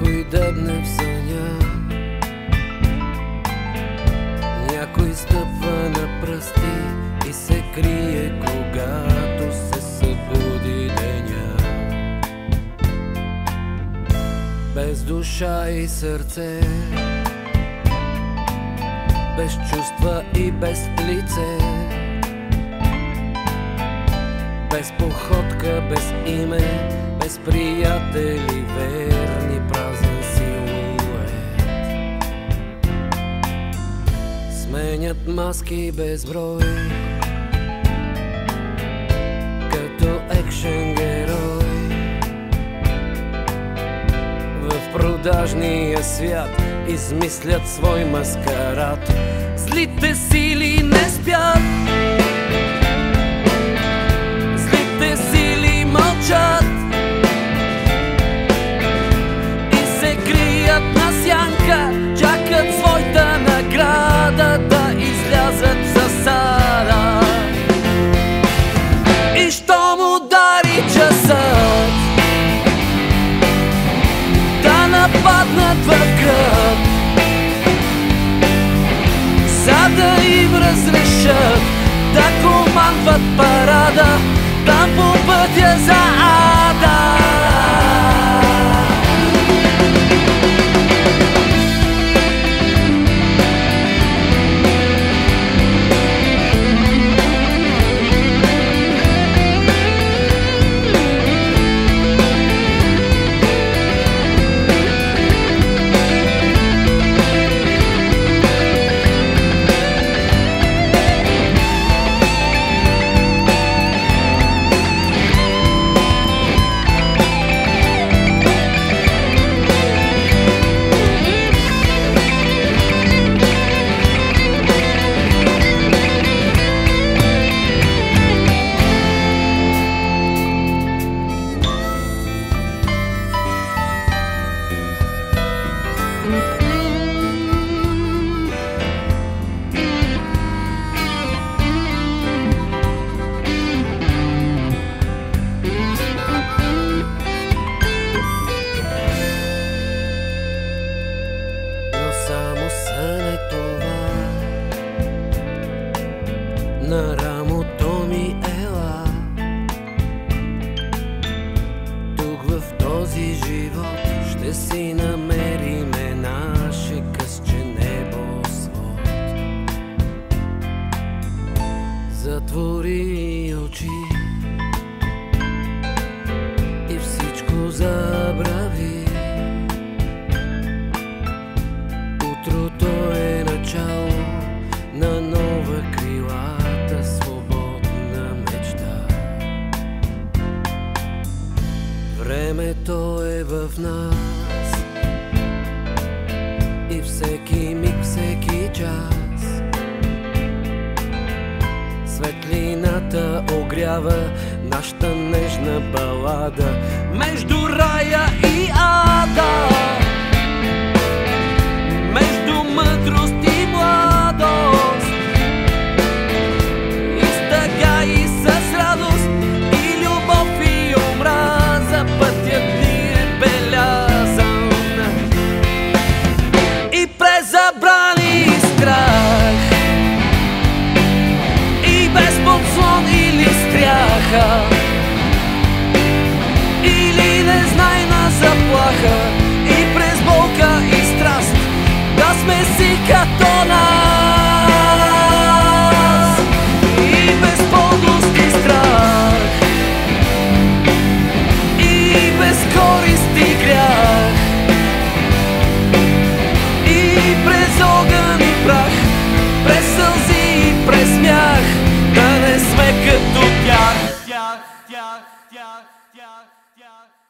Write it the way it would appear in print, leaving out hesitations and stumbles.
Някой дъбне в съня, някой стъпва на пръсти и се крие, когато се събуди деня. Без душа и сърце, без чувства и без лице, без походка, без име, без приятели, верни, празен силует. Сменят маски безброй, като екшен герой. В продажния свят измислят свой маскарад. Злите сили не спят, злите сили мълчат и се крият на сянка, чакат своята награда да излязат в засада. И щом удари часът, да нападнат в гръб, за да им разрешат да командват парада, там по пътя за ада. На рамото ми ела, тук в този живот ще си намериме наше късче небосвод. Затвори очи и всичко забрави. Утрото е начало на нова крилата, свободна мечта. Времето е в нас и всеки миг, всеки час светлината огрява нашата нежна балада между рая и ада, между мъдрост и младост, и с тъга и с радост, и любов и омраза. Пътят ни е белязан и през забрани и страх, и без подслон или стряха, или незнайна заплаха, и през болка и страст да сме си като нас. И без подлост и страх, и без корист и грях, и през огън и прах, през сълзи и през смях, да не сме като тях.